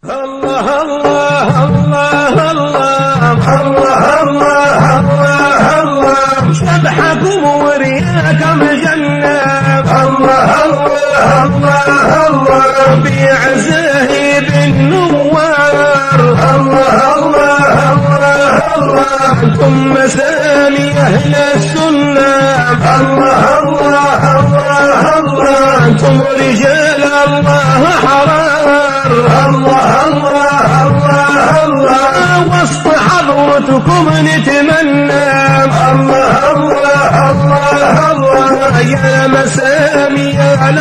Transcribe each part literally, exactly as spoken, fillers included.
الله الله الله الله الله الله الله سبحكم ورياكم جنة الله الله الله الله بعزه بالنوار الله الله الله الله ثم سامي أهل السنة الله الله الله الله أنتم رجال الله حرار الله الله الله الله وسط حضرتكم نتمنى الله الله الله الله يا مسامي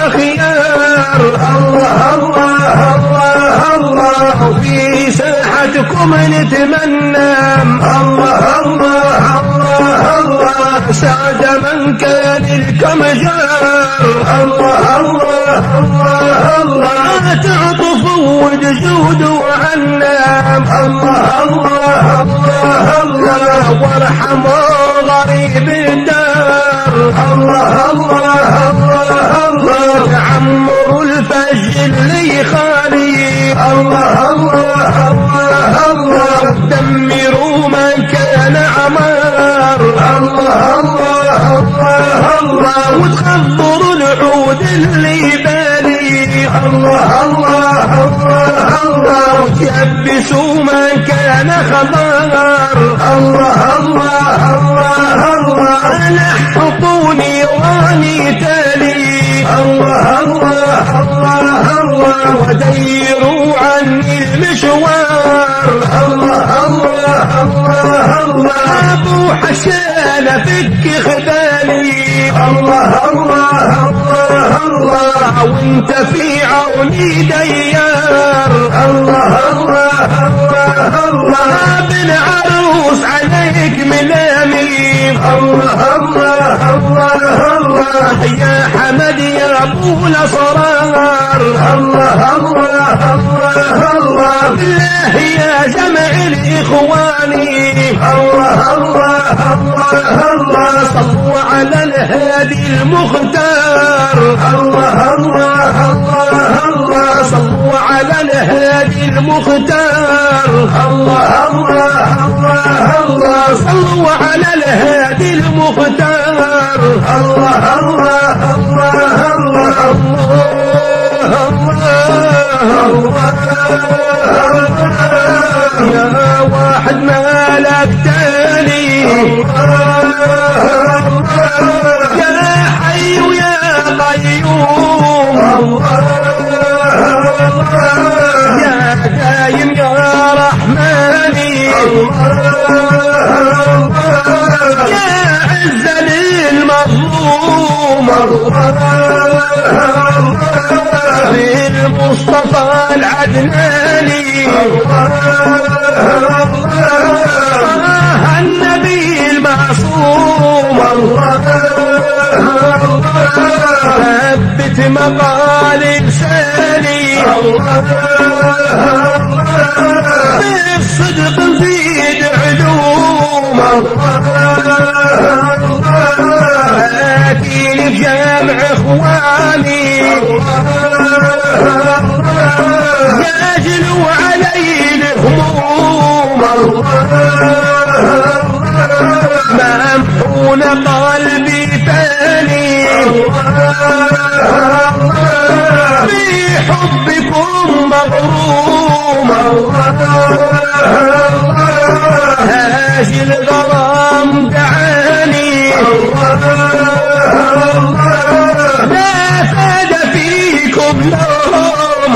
الأخيار الله الله الله الله في ساحتكم نتمنى الله الله الله الله سعد من كان لكم جار الله الله الله الله تعطفوا وتجودوا عنا الله الله الله الله وارحموا غريب الدار الله الله الله الله تعمروا الفج اللي خالي الله الله الله الله دمروا من كان عمار الله الله الله الله وتخضروا العود اللي بالي الله الله الله الله وتيبسوا من كان خضار الله الله الله الله لحقوني واني تالي الله الله الله الله وديروا عني المشوار الله الله الله الله ابو حسان فك خدالي الله الله الله الله وانت في عوني ديار الله الله الله الله ابن عروس عليك ملامي الله الله الله الله يا حمد يا ابو الاسرار الله الله الله الله بالله يا جمع الاخواني الله الله الله الله صلوا على الهادي المختار الله الله الله الله صلوا على الهادي المختار الله الله الله الله صلوا على الهادي المختار الله الله الله الله الله يا واحد مالك تاني يا حي يا قيوم يا دايم يا رحماني يا عز للمظلوم المصطفى العدناني النبي المعصوم ثبت مقال لساني بالصدق زيد علوم آتيني بجامع اخواني يجلو علي الهموم ممحون قلبي ثاني بحبكم مغروم هاجي الغرام دعاني لا فاد فيكم نوم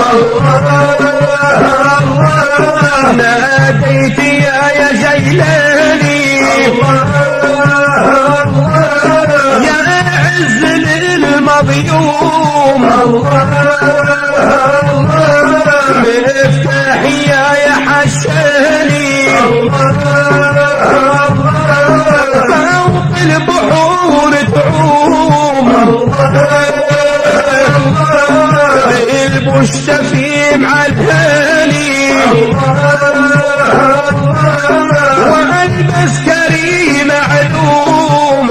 ناديت يا يا جيلاني يا عز للمظلوم مفتاحي يا يا حشاني فوق البحور تعوم البشتفي مع الهاني والبس كريم معلوم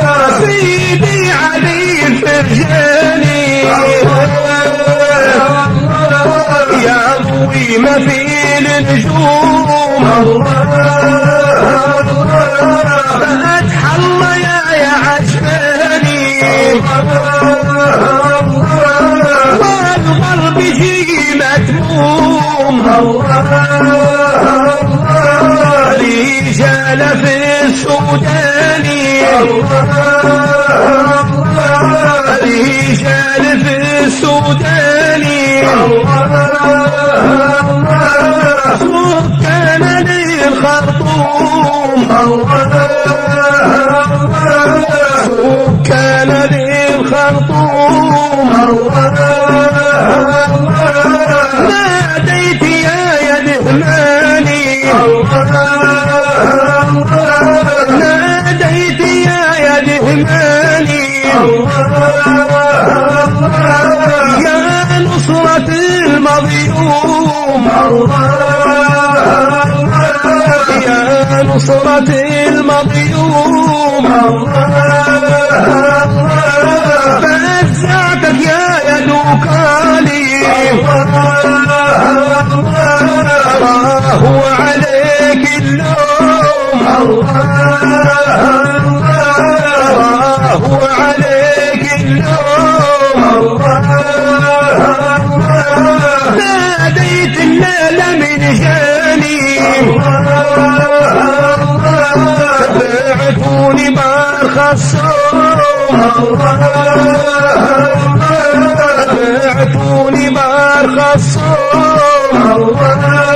سيدي علي الفرجاني فتح الله يا يا عجباني والقلب شي مدموم رجال في السودان رجال في السودان سكان للخرطوم سكان للخرطوم ناديت يا يا دهماني ناديت يا يا دهماني يا نصرة المظلوم يا نصرة المظلوم فأجزعتك يا يا دوكالي راه عليك اللوم راه عليك اللوم ناديت الليل من جاني بعتوني برخصهم بعتوني برخصهم